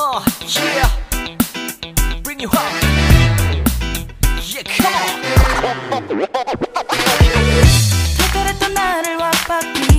Yeah, bring you up. Yeah, come on. 특별했던 나를 왁박이